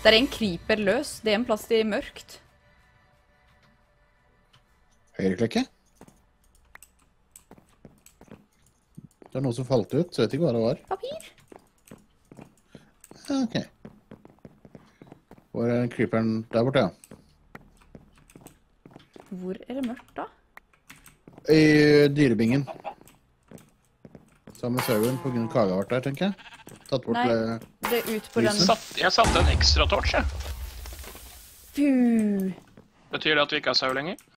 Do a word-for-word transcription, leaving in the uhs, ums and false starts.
Det er en creeper løs. Det er en plass til mørkt. Høyreklikke. Det er noe som falt ut, så vet ikke hva det var. Papir. Ja, ok. Hvor er creeperen der borte, ja? Hvor er det mørkt da? I dyrebingen. Sammen med sauen på grunn av kaga vårt der, tenker jeg. Tatt bort Nei, det. det er ut på den. Satt, jeg satte en ekstra torch, jeg. Puh. Betyr det at vi ikke har sau lenger?